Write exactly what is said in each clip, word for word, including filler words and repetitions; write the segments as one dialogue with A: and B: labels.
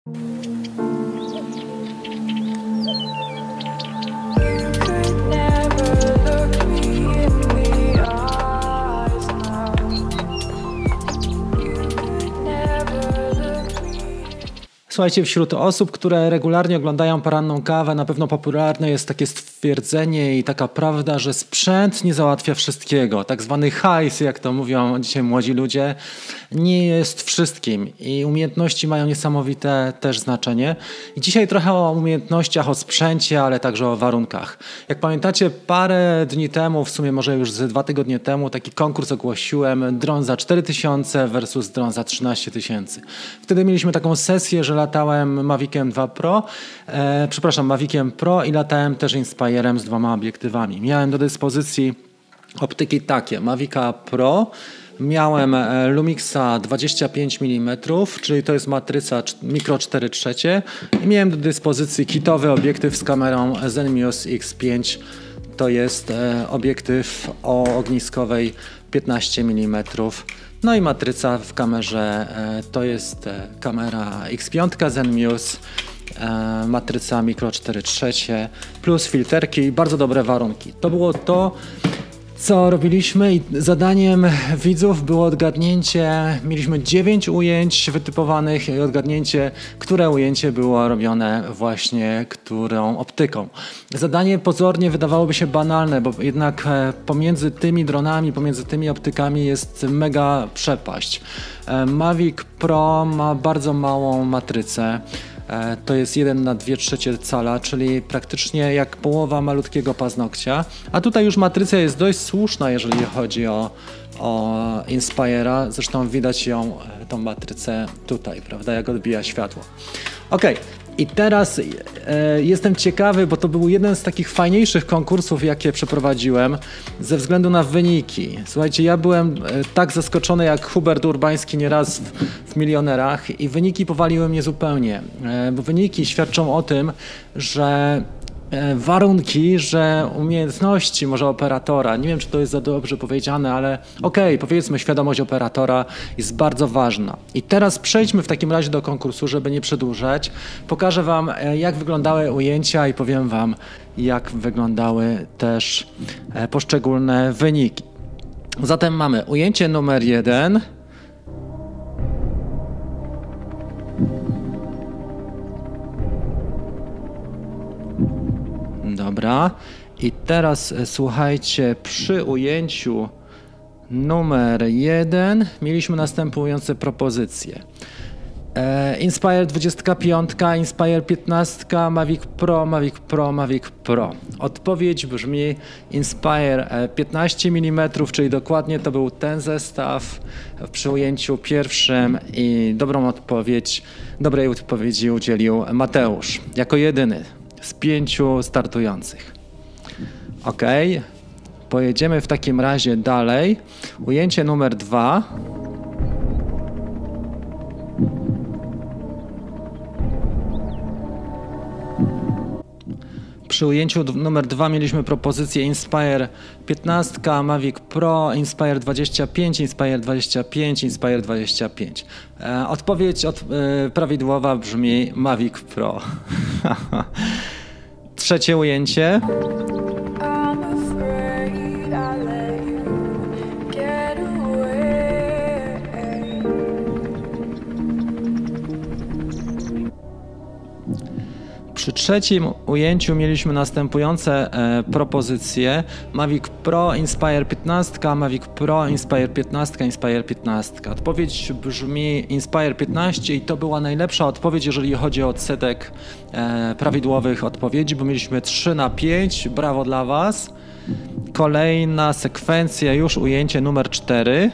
A: Słuchajcie, wśród osób, które regularnie oglądają Poranną Kawę, na pewno popularne jest takie stwierdzenie i taka prawda, że sprzęt nie załatwia wszystkiego. Tak zwany hajs, jak to mówią dzisiaj młodzi ludzie, nie jest wszystkim i umiejętności mają niesamowite też znaczenie. I dzisiaj trochę o umiejętnościach, o sprzęcie, ale także o warunkach. Jak pamiętacie, parę dni temu, w sumie może już ze dwa tygodnie temu, taki konkurs ogłosiłem, dron za cztery tysiące versus dron za trzynaście tysięcy. Wtedy mieliśmy taką sesję, że latałem Maviciem dwa Pro, e, przepraszam, Maviciem Pro i latałem też Inspirem z dwoma obiektywami. Miałem do dyspozycji optyki takie, Mavica Pro, miałem Lumixa dwadzieścia pięć milimetrów, czyli to jest matryca mikro cztery trzecie i miałem do dyspozycji kitowy obiektyw z kamerą Zenmuse X pięć. To jest e, obiektyw o ogniskowej piętnaście milimetrów. No i matryca w kamerze e, to jest e, kamera X pięć Zenmuse, e, matryca mikro cztery trzecie plus filterki i bardzo dobre warunki. To było to, co robiliśmy i zadaniem widzów było odgadnięcie, mieliśmy dziewięć ujęć wytypowanych i odgadnięcie, które ujęcie było robione właśnie którą optyką. Zadanie pozornie wydawałoby się banalne, bo jednak pomiędzy tymi dronami, pomiędzy tymi optykami jest mega przepaść. Mavic Pro ma bardzo małą matrycę. To jest jeden na dwie trzecie cala, czyli praktycznie jak połowa malutkiego paznokcia. A tutaj już matryca jest dość słuszna, jeżeli chodzi o, o Inspira. Zresztą widać ją, tą matrycę tutaj, prawda, jak odbija światło. Ok, i teraz e, jestem ciekawy, bo to był jeden z takich fajniejszych konkursów, jakie przeprowadziłem, ze względu na wyniki. Słuchajcie, ja byłem e, tak zaskoczony jak Hubert Urbański nieraz w, w Milionerach i wyniki powaliły mnie zupełnie, e, bo wyniki świadczą o tym, że warunki, że umiejętności może operatora, nie wiem czy to jest za dobrze powiedziane, ale okej, okay, powiedzmy świadomość operatora jest bardzo ważna. I teraz przejdźmy w takim razie do konkursu, żeby nie przedłużać. Pokażę wam jak wyglądały ujęcia i powiem wam jak wyglądały też poszczególne wyniki. Zatem mamy ujęcie numer jeden. Dobra, i teraz słuchajcie, przy ujęciu numer jeden mieliśmy następujące propozycje. E, Inspire dwadzieścia pięć, Inspire piętnaście, Mavic Pro, Mavic Pro, Mavic Pro. Odpowiedź brzmi Inspire piętnaście milimetrów, czyli dokładnie to był ten zestaw przy ujęciu pierwszym i dobrą odpowiedź, dobrej odpowiedzi udzielił Mateusz jako jedyny z pięciu startujących. Ok, pojedziemy w takim razie dalej. Ujęcie numer dwa. Przy ujęciu numer dwa mieliśmy propozycję Inspire piętnaście, Mavic Pro, Inspire dwadzieścia pięć, Inspire dwadzieścia pięć, Inspire dwadzieścia pięć. E, odpowiedź od, e, prawidłowa brzmi Mavic Pro. Trzecie ujęcie. Przy trzecim ujęciu mieliśmy następujące e, propozycje. Mavic Pro, Inspire piętnaście, Mavic Pro, Inspire piętnaście, Inspire piętnaście. Odpowiedź brzmi Inspire piętnaście i to była najlepsza odpowiedź, jeżeli chodzi o odsetek e, prawidłowych odpowiedzi, bo mieliśmy trzy na pięć. Brawo dla Was. Kolejna sekwencja, już ujęcie numer cztery.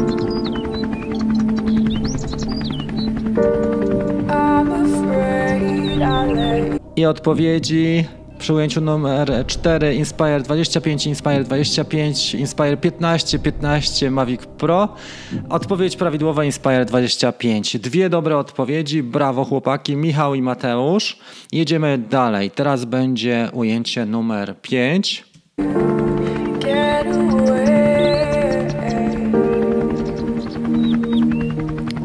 A: I odpowiedzi przy ujęciu numer cztery Inspire dwadzieścia pięć, Inspire dwadzieścia pięć, Inspire piętnaście, piętnaście, Mavic Pro. Odpowiedź prawidłowa Inspire dwadzieścia pięć. Dwie dobre odpowiedzi, brawo chłopaki, Michał i Mateusz. Jedziemy dalej. Teraz będzie ujęcie numer pięć.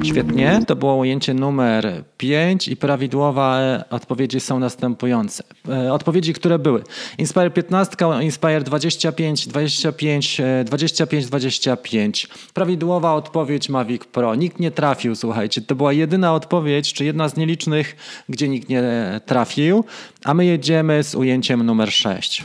A: Świetnie, to było ujęcie numer pięć i prawidłowe odpowiedzi są następujące. Odpowiedzi, które były. Inspire piętnaście, Inspire dwadzieścia pięć, dwadzieścia pięć, dwadzieścia pięć, dwadzieścia pięć. Prawidłowa odpowiedź Mavic Pro. Nikt nie trafił, słuchajcie. To była jedyna odpowiedź, czy jedna z nielicznych, gdzie nikt nie trafił. A my jedziemy z ujęciem numer sześć.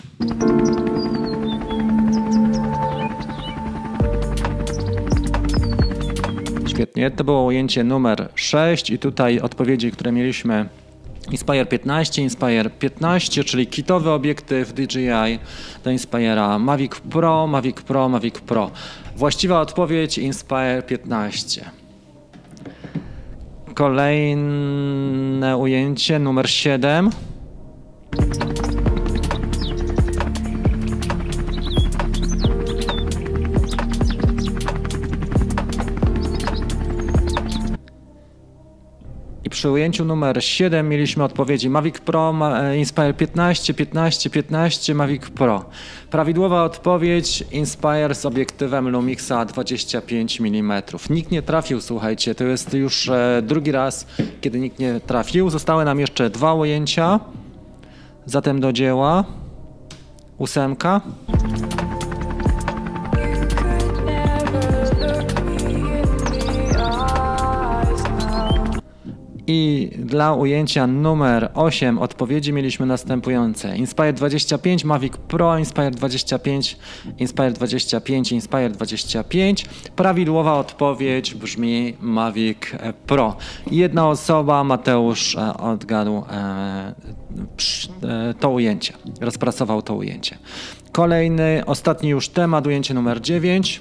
A: Świetnie, to było ujęcie numer sześć i tutaj odpowiedzi, które mieliśmy: Inspire piętnaście, Inspire piętnaście, czyli kitowy obiektyw D J I do Inspire'a, Mavic Pro, Mavic Pro, Mavic Pro. Właściwa odpowiedź Inspire piętnaście. Kolejne ujęcie numer siedem. I przy ujęciu numer siedem mieliśmy odpowiedzi Mavic Pro, Inspire piętnaście, piętnaście, piętnaście, Mavic Pro. Prawidłowa odpowiedź Inspire z obiektywem Lumixa dwadzieścia pięć milimetrów. Nikt nie trafił, słuchajcie, to jest już drugi raz, kiedy nikt nie trafił. Zostały nam jeszcze dwa ujęcia. Zatem do dzieła. Ósemka. I dla ujęcia numer osiem odpowiedzi mieliśmy następujące. Inspire dwadzieścia pięć, Mavic Pro, Inspire dwadzieścia pięć, Inspire dwadzieścia pięć, Inspire dwadzieścia pięć. Prawidłowa odpowiedź brzmi Mavic Pro. Jedna osoba, Mateusz, odgadł to ujęcie, rozpracował to ujęcie. Kolejny, ostatni już temat, ujęcie numer dziewięć.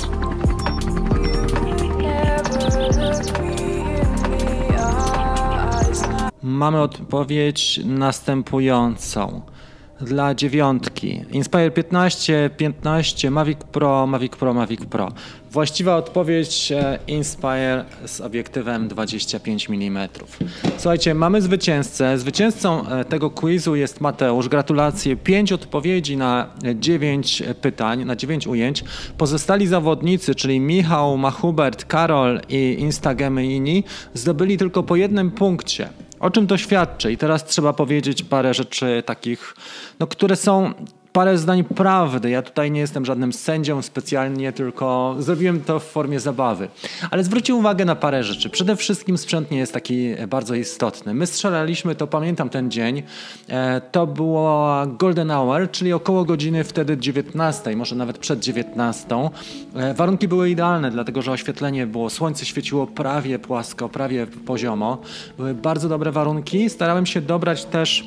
A: Mamy odpowiedź następującą. Dla dziewiątki. Inspire piętnaście, piętnaście, Mavic Pro, Mavic Pro, Mavic Pro. Właściwa odpowiedź Inspire z obiektywem dwadzieścia pięć milimetrów. Słuchajcie, mamy zwycięzcę. Zwycięzcą tego quizu jest Mateusz. Gratulacje. pięć odpowiedzi na dziewięć pytań, na dziewięć ujęć. Pozostali zawodnicy, czyli Michał, Machubert, Karol i Instagamy i inni, zdobyli tylko po jednym punkcie. O czym to świadczy? I teraz trzeba powiedzieć parę rzeczy takich, no, które są parę zdań prawdy. Ja tutaj nie jestem żadnym sędzią specjalnie, tylko zrobiłem to w formie zabawy. Ale zwróćcie uwagę na parę rzeczy. Przede wszystkim sprzęt nie jest taki bardzo istotny. My strzelaliśmy, to pamiętam ten dzień, to było golden hour, czyli około godziny wtedy dziewiętnastej, może nawet przed dziewiętnastą. Warunki były idealne, dlatego że oświetlenie było, słońce świeciło prawie płasko, prawie poziomo. Były bardzo dobre warunki. Starałem się dobrać też,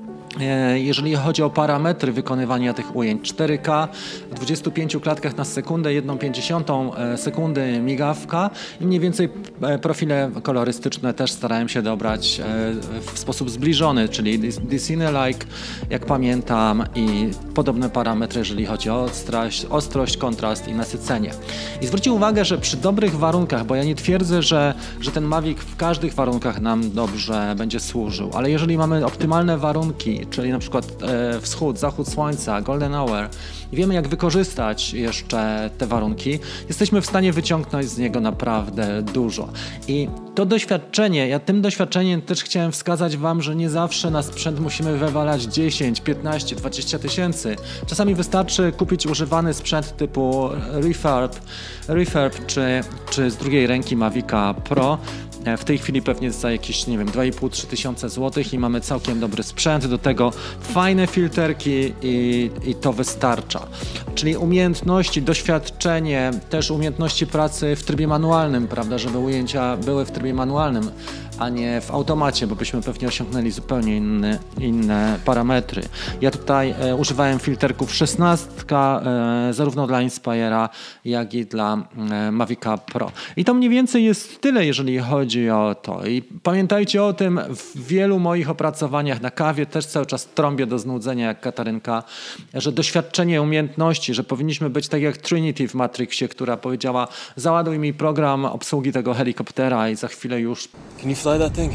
A: jeżeli chodzi o parametry wykonywania tych ujęć, cztery K w dwudziestu pięciu klatkach na sekundę, jedną pięćdziesiątą sekundy migawka i mniej więcej profile kolorystyczne też starałem się dobrać w sposób zbliżony, czyli Disney-like, jak pamiętam, i podobne parametry, jeżeli chodzi o ostrość, ostrość, kontrast i nasycenie. I zwróćcie uwagę, że przy dobrych warunkach, bo ja nie twierdzę, że, że ten Mavic w każdych warunkach nam dobrze będzie służył, ale jeżeli mamy optymalne warunki, czyli na przykład e, wschód, zachód słońca, golden hour, i wiemy, jak wykorzystać jeszcze te warunki, jesteśmy w stanie wyciągnąć z niego naprawdę dużo. I to doświadczenie, ja tym doświadczeniem też chciałem wskazać wam, że nie zawsze na sprzęt musimy wywalać dziesięć, piętnaście, dwadzieścia tysięcy. Czasami wystarczy kupić używany sprzęt typu Refurb, Refurb czy, czy z drugiej ręki Mavica Pro. W tej chwili pewnie za jakieś, nie wiem, dwa i pół do trzech tysiące złotych i mamy całkiem dobry sprzęt, do tego fajne filterki i, i to wystarcza. Czyli umiejętności, doświadczenie, też umiejętności pracy w trybie manualnym, prawda, żeby ujęcia były w trybie manualnym, a nie w automacie, bo byśmy pewnie osiągnęli zupełnie inne, inne parametry. Ja tutaj e, używałem filterków szesnastka, e, zarówno dla Inspire'a, jak i dla e, Mavica Pro. I to mniej więcej jest tyle, jeżeli chodzi o to. I pamiętajcie o tym, w wielu moich opracowaniach na kawie też cały czas trąbię do znudzenia, jak Katarynka, że doświadczenie, umiejętności, że powinniśmy być tak jak Trinity w Matrixie, która powiedziała: załaduj mi program obsługi tego helikoptera i za chwilę już...
B: Can you fly that thing?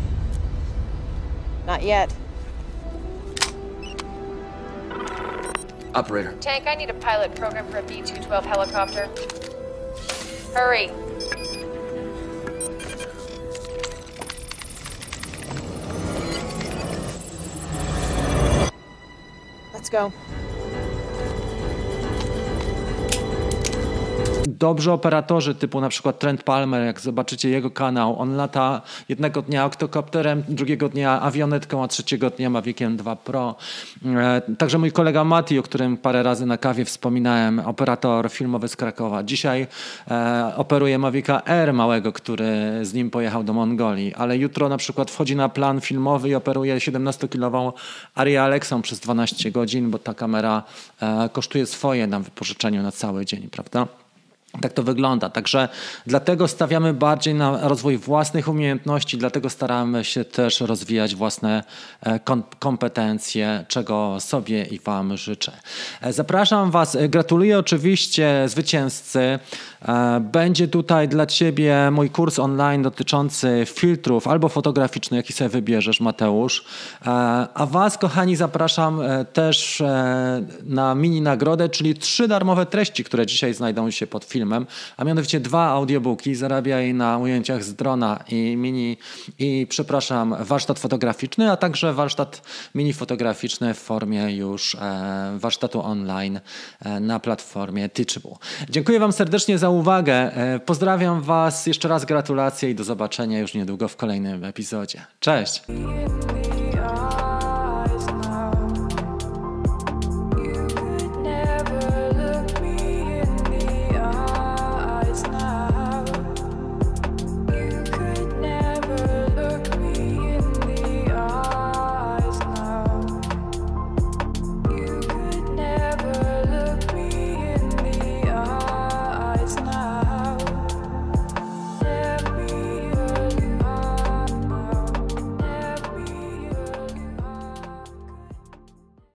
C: Not yet.
B: Operator.
C: Tank, I need a pilot program for a B two twelve helicopter. Hurry.
B: Let's go.
A: Dobrzy operatorzy typu na przykład Trent Palmer, jak zobaczycie jego kanał, on lata jednego dnia oktokopterem, drugiego dnia awionetką, a trzeciego dnia Maviciem dwa Pro. E, także mój kolega Mati, o którym parę razy na kawie wspominałem, operator filmowy z Krakowa. Dzisiaj e, operuje Mavica Air małego, który z nim pojechał do Mongolii, ale jutro na przykład wchodzi na plan filmowy i operuje siedemnastokilową Arri Alexą przez dwanaście godzin, bo ta kamera e, kosztuje swoje na wypożyczeniu na cały dzień, prawda? Tak to wygląda. Także dlatego stawiamy bardziej na rozwój własnych umiejętności, dlatego staramy się też rozwijać własne kompetencje, czego sobie i wam życzę. Zapraszam was, gratuluję oczywiście zwycięzcy. Będzie tutaj dla ciebie mój kurs online dotyczący filtrów albo fotograficznych, jaki sobie wybierzesz, Mateusz. A was, kochani, zapraszam też na mini nagrodę, czyli trzy darmowe treści, które dzisiaj znajdą się pod filmem. A mianowicie dwa audiobooki, Zarabiaj na ujęciach z drona i mini i przepraszam, warsztat fotograficzny, a także warsztat mini fotograficzny w formie już e, warsztatu online e, na platformie Teachable. Dziękuję wam serdecznie za uwagę. E, pozdrawiam was, jeszcze raz gratulacje i do zobaczenia już niedługo w kolejnym epizodzie. Cześć!